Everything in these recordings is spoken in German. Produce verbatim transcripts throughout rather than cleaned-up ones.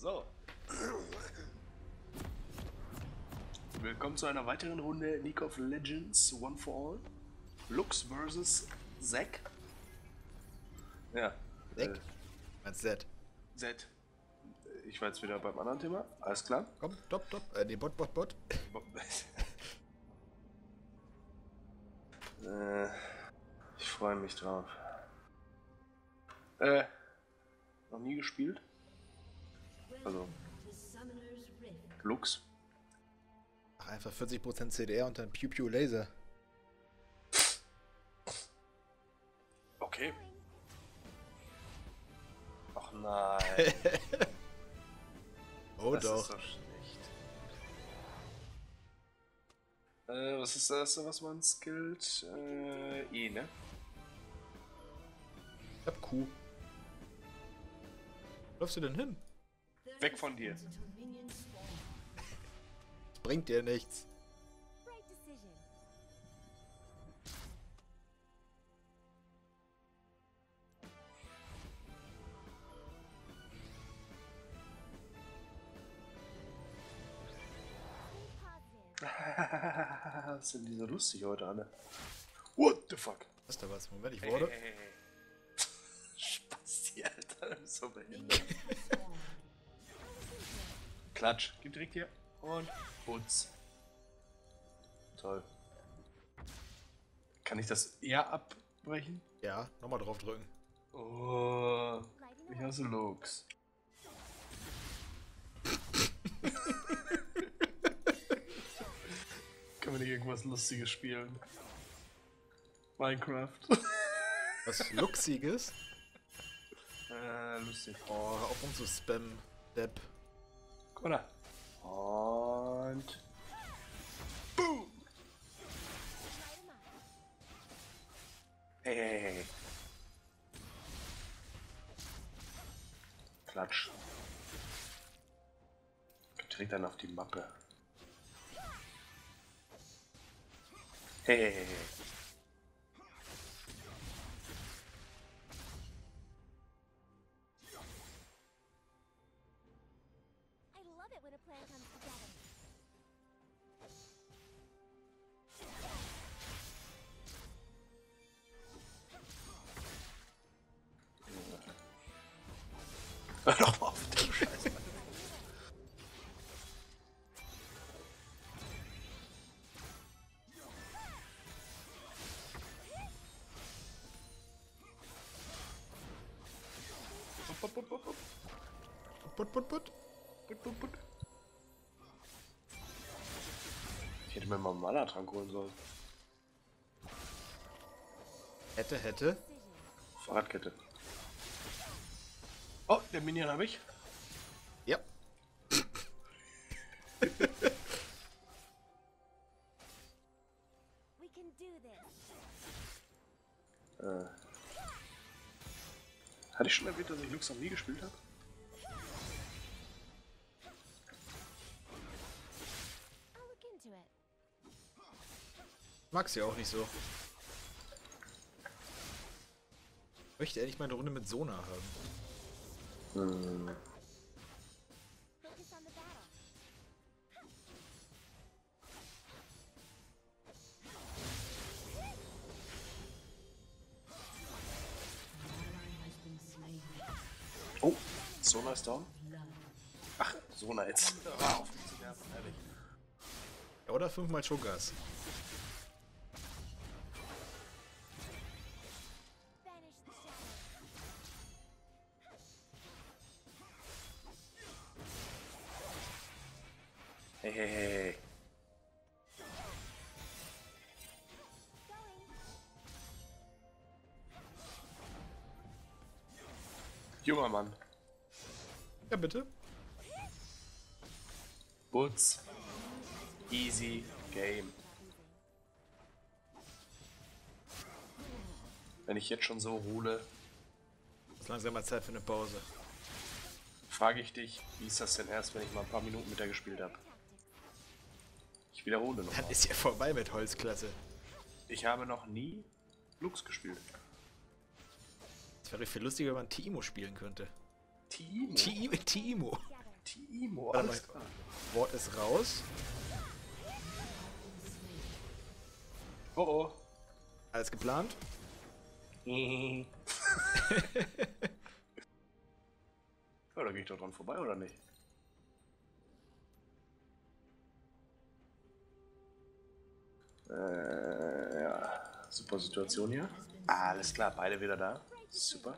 So. Willkommen zu einer weiteren Runde League of Legends One for All. Lux versus Zack. Ja. Zack? Äh, Als Z. Z. Ich war jetzt wieder beim anderen Thema. Alles klar. Komm, top, top. Äh, nee, Bot, Bot, Bot. äh, ich freue mich drauf. Äh, noch nie gespielt. Also, Lux. Ach, einfach vierzig Prozent C D R und dann Pew Pew Laser. Okay. Ach nein. Oh das doch. ist so schlecht. Äh, was ist das erste, was man skillt? Äh, E, ne? Ich hab Q. Wo läufst du denn hin? Weg von dir. Das bringt dir nichts. Was sind die so lustig heute alle? What the fuck? Was ist da was? Moment, ich wurde. Hey, hey, hey. Spasti, Alter, du bist so behindert. Klatsch, gib direkt hier. Und Putz. Toll. Kann ich das eher abbrechen? Ja, nochmal drauf drücken. Oh, ich hasse Lux. Können wir nicht irgendwas Lustiges spielen? Minecraft. Was Luxiges? äh, lustig. Oh, hör auf um zu spammen. Depp. Guck mal da. Und... Boom! Hey, hey, hey, hey. Klatsch. Trägt dann auf die Mappe. Hey, hey, hey, hey. I love it when a plan comes together. Hör doch mal auf, den Scheiß. Put, put, put, put. Put, put, put. Put, put, put. Ich hätte mir mal einen Mana-Trank holen sollen. Hätte, hätte. Fahrradkette. Oh, der Minion habe ich. Ja. We can do this. Äh. Hatte ich schon erwähnt, dass ich Lux noch nie gespielt habe? I'll look into it. Mag sie auch nicht so. Möchte ehrlich mal eine Runde mit Sona haben. Hm. Focus on the battle. Oh, Sona ist down. Ach, Sona jetzt. Hör auf mich zu nerven, ehrlich. Ja, oder fünfmal Chogas. Banish the shadow. Hey, hey, hey, hey. Going. Junger Mann. Ja, bitte. Butz. Easy Game. Wenn ich jetzt schon so ruhle, Ist langsam mal Zeit für eine Pause. frage ich dich, wie ist das denn erst, wenn ich mal ein paar Minuten mit der gespielt habe? Ich wiederhole Dann nochmal. ist ja vorbei mit Holzklasse. Ich habe noch nie Lux gespielt. Es wäre viel lustiger, wenn man Timo spielen könnte. Team? Ti- Timo. Together. Timo, Warte alles mal. klar. Ward ist raus. Oh oh. Alles geplant. Ja, da gehe ich doch dran vorbei, oder nicht? Äh, ja. Super Situation hier. Ah, alles klar, beide wieder da. Super.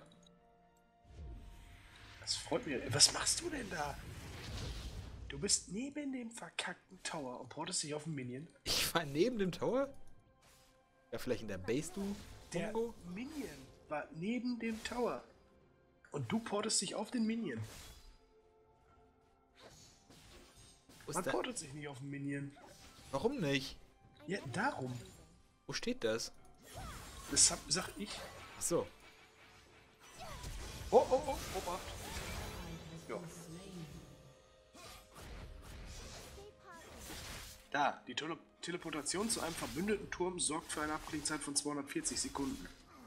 Das freut mich. Was machst du denn da? Du bist neben dem verkackten Tower und portest dich auf den Minion. Ich war neben dem Tower? Ja, vielleicht in der Base, du Der Mongo? Minion war neben dem Tower. Und du portest dich auf den Minion. Wo ist Man der? portet sich nicht auf den Minion. Warum nicht? Ja, darum. Wo steht das? Das hab, sag ich. Ach so. Oh, oh, oh, Obacht. Ja. Da, die Tele Teleportation zu einem verbündeten Turm sorgt für eine Abklingzeit von zweihundertvierzig Sekunden.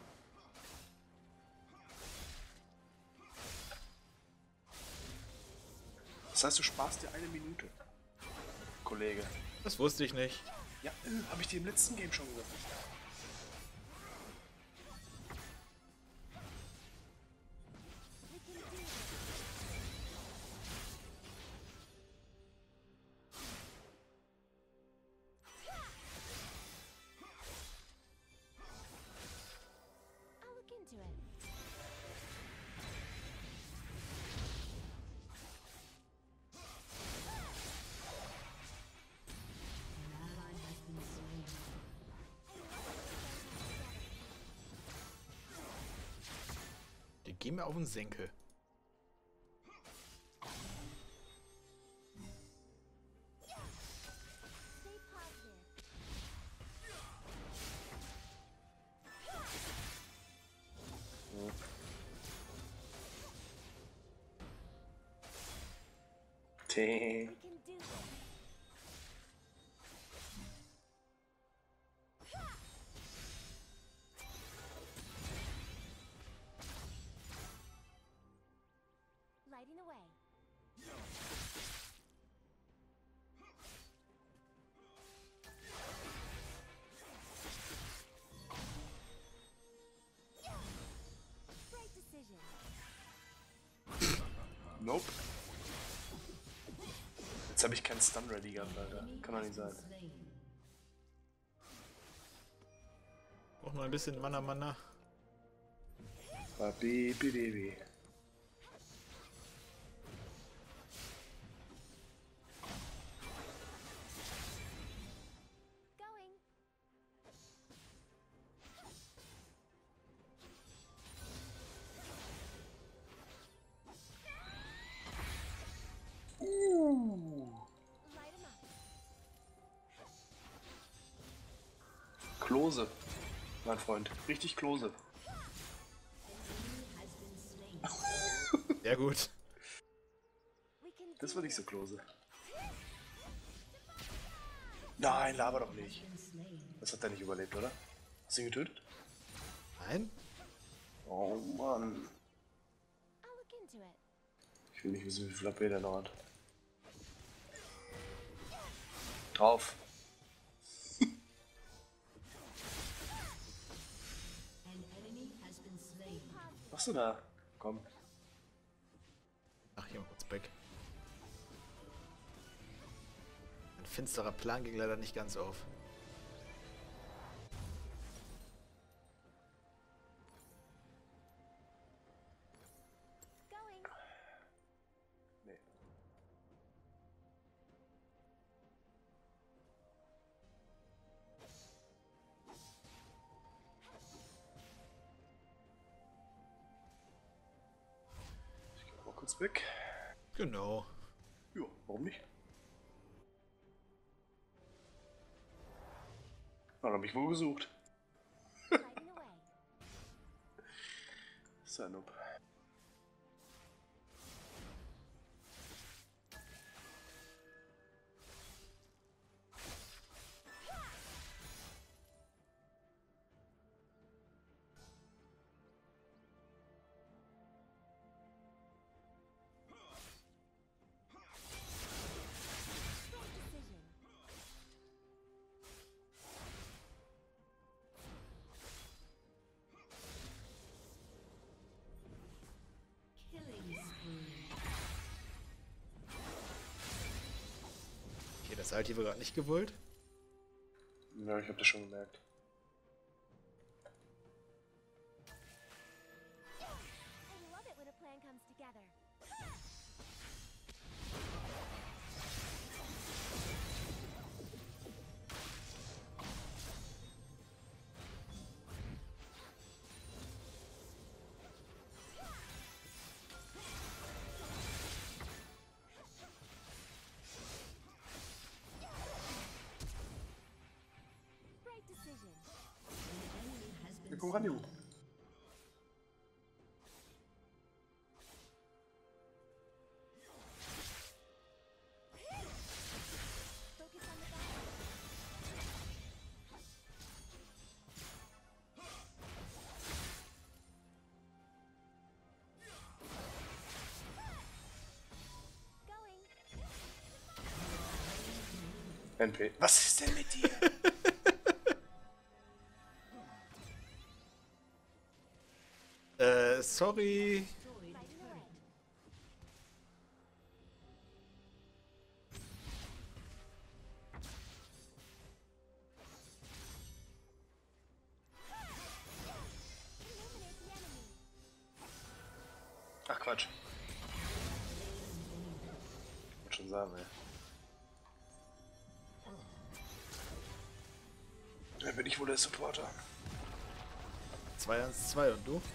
Das heißt, du sparst dir eine Minute, Kollege. Das wusste ich nicht. Ja, äh, habe ich dir im letzten Game schon gesagt. I'll look into it. Die gehen mir auf den Senkel. Stay positive. Tee. We can do this. Lighting the way. Right decision. Nope. Jetzt habe ich keinen Stun ready gehabt, Alter. Kann doch nicht sein. Braucht noch ein bisschen Mana Mana. Babi, bibi. Going. Uh. Light 'em up. Klose, mein Freund. Richtig Klose. Sehr gut. We can Das do war nicht so this. Klose. Nein, laber doch nicht. Das hat er nicht überlebt, oder? Hast du ihn getötet? Nein? Oh Mann. I'll look into it. Ich will nicht wissen, wie viel A P der noch hat. Drauf. Was machst du da? Komm. Ach, hier mal kurz weg. Ein finsterer Plan ging leider nicht ganz auf. Going. Nee. Ich geh mal kurz weg. Genau. Ja, warum nicht? Na, dann hab ich wohl gesucht. Lighting the way. Ist ja Noob. Das Ulti war gerade nicht gewollt. Ja, ich hab das schon gemerkt. I love it when a plan comes together. Right decision. Wir kommen ran, Junge. Focus on the battle. Going. N P. Was ist denn mit dir? Äh, sorry. Fighting away. Eliminate the enemy. Ach Quatsch. Wollte schon sagen, ey. Dann bin ich wohl der Supporter. zwei eins zwei und du?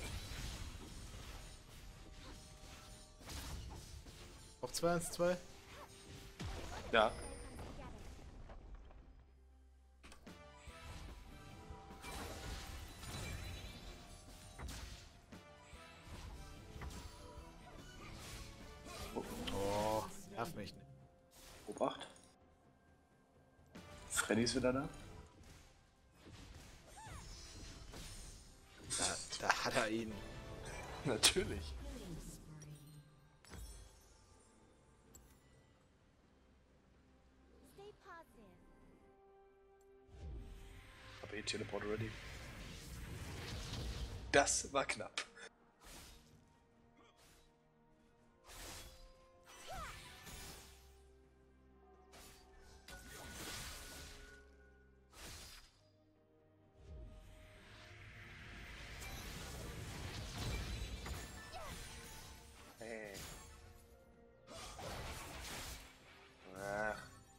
Auch zwei eins zwei? Ja. Comes together. Oh, nerv mich nicht. Obacht. Freddy ist wieder da. Da, da hat er ihn. Natürlich. Stay positive. Aber eh Teleport ready. Das war knapp. Hey. Ach.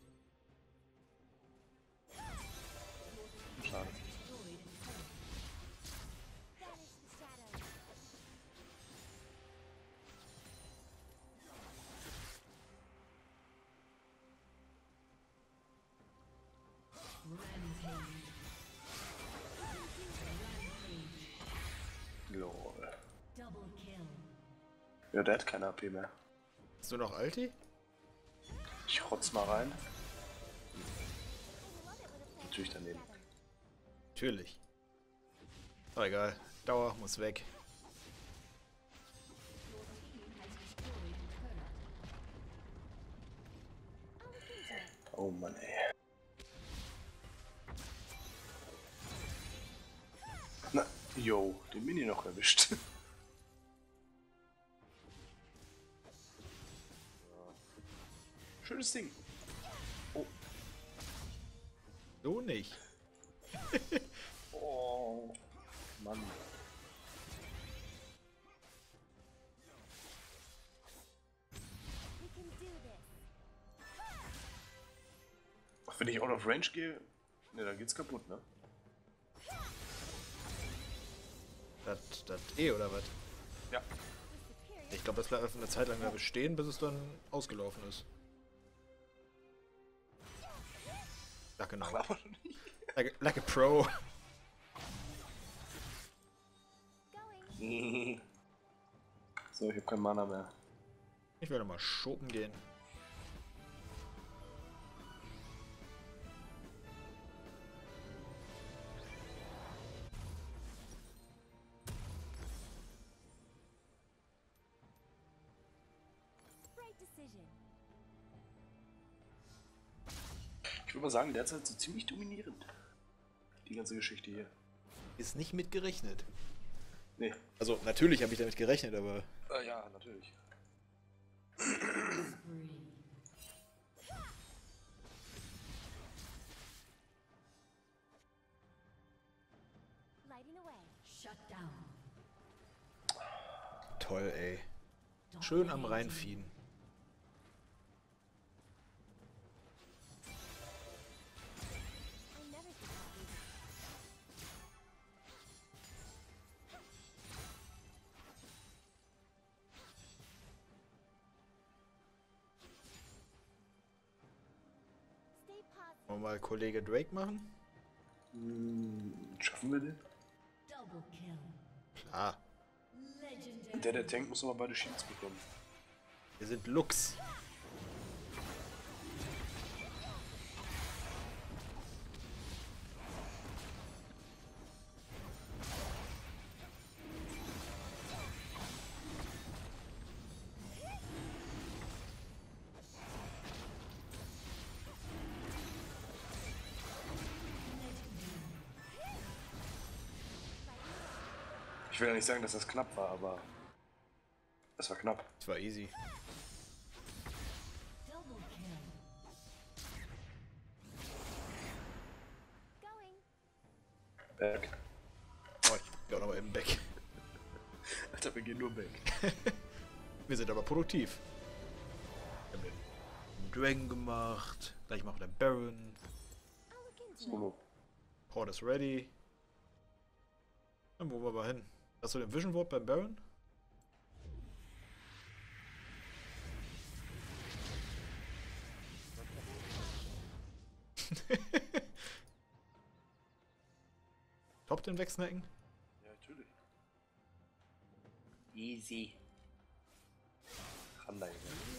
Schade. Banish the shadows. Lol. Double kill. Ja, der hat keine A P mehr. Hast du noch Ulti? Ich rotz mal rein. I love it when a plan Natürlich comes daneben. together. Natürlich. Aber egal. Dauer muss weg. I'll look into it. Oh Mann, ey. Na, yo, den Mini noch erwischt. Schönes Ding. Oh, So nicht. oh, Mann. We can do this. Ach, wenn ich out of range gehe, ne, dann geht's kaputt, ne? Das, das eh, oder was? Ja. With superior Ich glaube, das bleibt eine Zeit lang da bestehen, bis es dann ausgelaufen ist. Ja, genau. Aber noch nicht. Like, like a Pro. going. So, ich hab kein Mana mehr. Ich werde mal shoppen gehen. Right decision. Ich würde mal sagen, derzeit so ziemlich dominierend. Die ganze Geschichte hier. Ist nicht mit gerechnet. Nee. Also, natürlich habe ich damit gerechnet, aber Äh, ja, natürlich. toll, ey. Schön am Reinfieden. I never did that either. Stay positive. Wollen wir mal Kollege Drake machen? Hm, schaffen wir den? Double kill. Klar. Legendary. Der, der Tank muss aber beide Shields bekommen. Wir sind Lux. Ich will ja nicht sagen, dass das knapp war, aber das war knapp. Das war easy. Double kill. Going. Back. Oh, ich geh auch nochmal eben weg. Alter, wir gehen nur back. Wir sind aber produktiv. Wir haben den Dragon gemacht. Gleich machen wir den Baron. I'll look into it. Solo. Port ist ready. Dann wo wir aber hin. Hast du den Vision Ward beim Baron? Top den wegsnacken? Ja, natürlich. Easy. Ran da, Junge.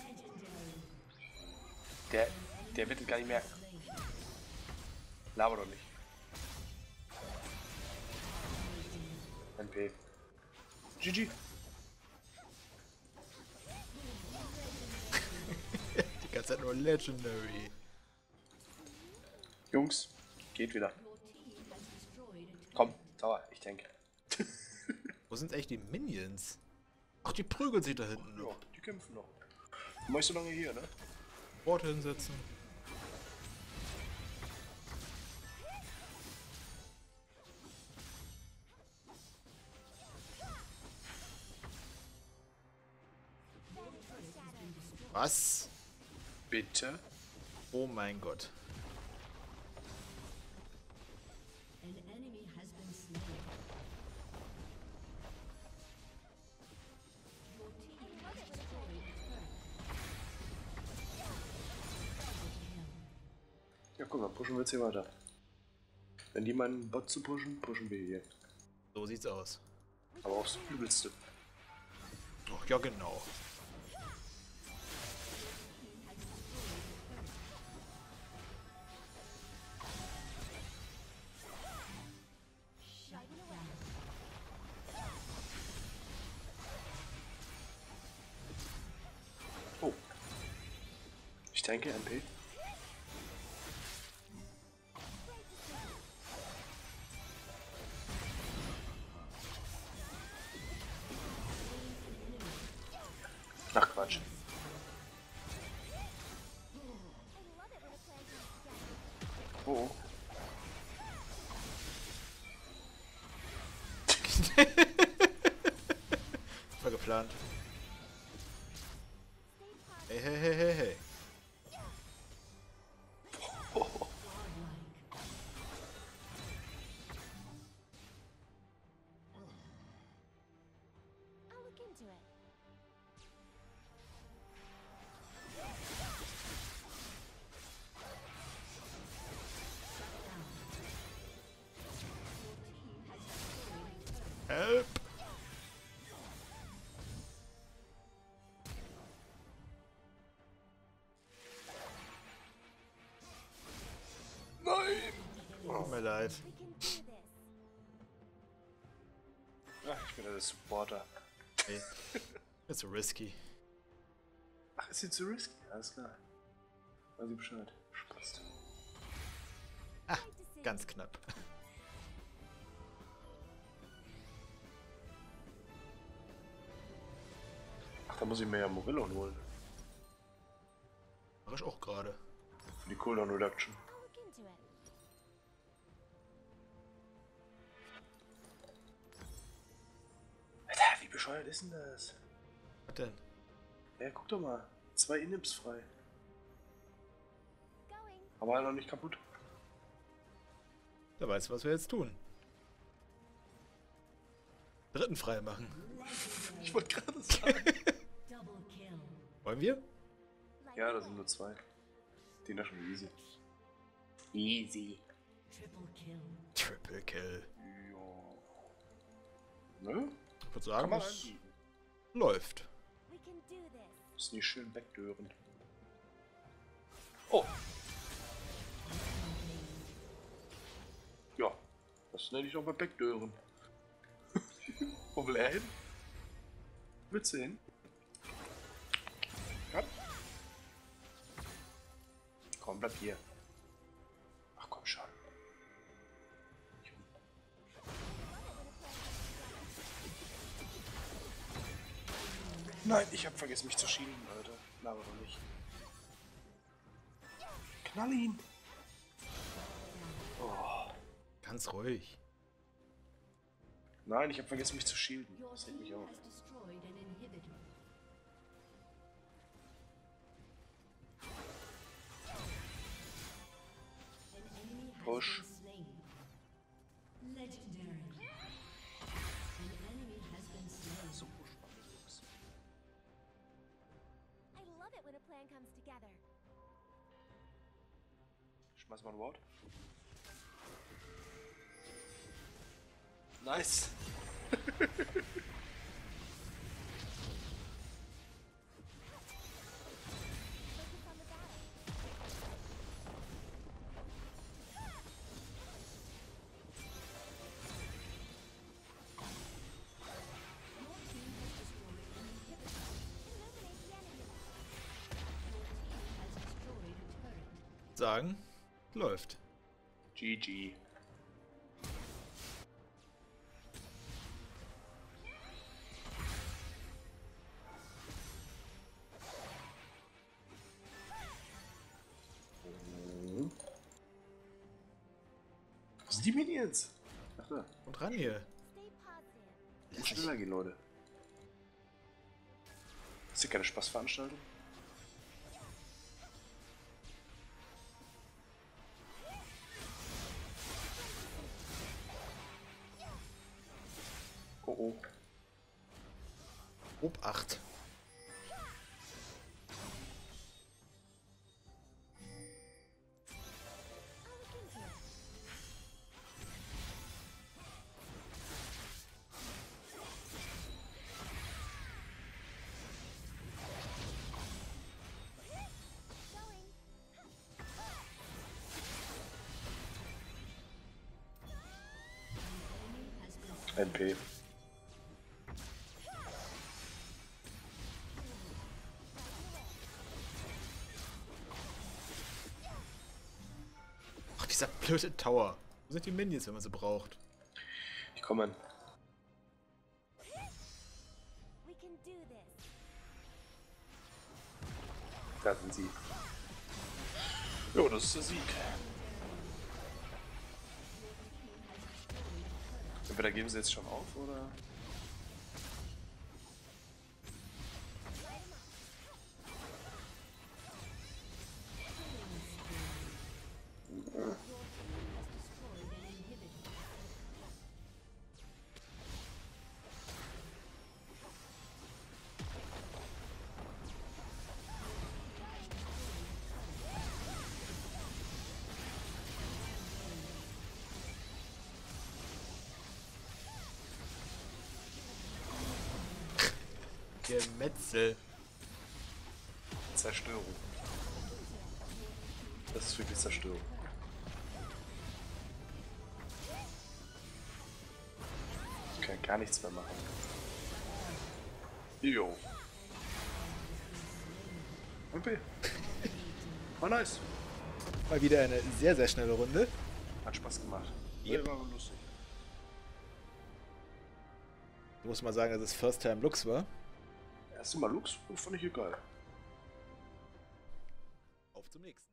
Der, der wird es gar nicht merken. Laber doch nicht. N P. G G. Die ganze Zeit nur Legendary. Jungs, geht wieder. Your team has destroyed a Komm, Tower, ich denke. Wo sind eigentlich die Minions? Ach, die prügeln sich da hinten Ja, noch. die kämpfen noch. Du machst so lange hier, ne? Ward hinsetzen. Was? Bitte? Oh mein Gott. An enemy has been slain. Your team has destroyed a turret. Double kill. Ja, guck mal, pushen wir jetzt hier weiter. Wenn die meinen Bot zu pushen, pushen wir hier. So sieht's aus. Aber aufs Übelste. Ach, ja genau. Oh. Ich denke, M P. Ach Quatsch. I love it when a plan comes together. Oh. War geplant. Stay positive. Hey, hey, hey, hey, hey. I'll look into it. Help! Nein! Tut mir leid. We can do this. Ach, ich bin ja der Supporter. Hey. It's so risky. Ach, ist sie zu risky? Alles klar. Weiß ich Bescheid. Spaß. Ah, Right decision. ganz knapp. Ach, da muss ich mir ja Morillon holen. Mach ich auch gerade. Für die Cooldown Reduction. I'll look into it. Alter, wie bescheuert ist denn das? Was denn? Ja, guck doch mal. Zwei Inimps frei. Going. Aber halt noch nicht kaputt. Da weißt du, was wir jetzt tun. Dritten frei machen. Ich wollte gerade sagen. Double kill. Wollen wir? Like Ja, da sind nur zwei. Die sind schon easy. Easy. Triple kill. Triple Kill. Ja. Ne? Ich würde Kann sagen, man es anbieten. läuft. we can do this. Ist nicht schön wegdören. Oh. Ja. Das nenne ich doch mal wegdören. Wo will er hin? Willst du hin? Ja. Komm, bleib hier. Ach komm schon. Nein, ich hab vergessen mich zu schieben, Alter. Na, aber doch nicht. Knall ihn! Oh. Ganz ruhig. Nein, ich hab vergessen mich zu shielden. Your Das hält mich team auf. has destroyed an inhibitor. An enemy has Push. been slain. Legendary. An enemy has been slain. So spannend, Jungs. I love it when a plan comes together. Schmeiß mal ein Wort. Nice. Focus on the battle. Illuminate the enemy. Has destroyed a turret. Sagen, läuft. G G. Was sind die Minions? Ach da. Und ran hier. Stay positive. Muss schneller gehen, Leute. Ist hier keine Spaßveranstaltung? Oh oh. Obacht. I'll look into it. Going. N P. Ach, dieser blöde Tower. Wo sind die Minions, wenn man sie braucht? Die kommen. We can do this. Da sind sie. Jo, das ist der Sieg. Entweder geben sie jetzt schon auf, oder? Destroyed an inhibitor. Gemetzel. Zerstörung. Das ist wirklich Zerstörung. Ich kann gar nichts mehr machen. Jo. M P. War nice. Mal wieder eine sehr, sehr schnelle Runde. Hat Spaß gemacht. Yep. War lustig. Ich muss mal sagen, dass es First Time Lux war. Erste Mal Lux, fand ich hier geil. Auf zum nächsten.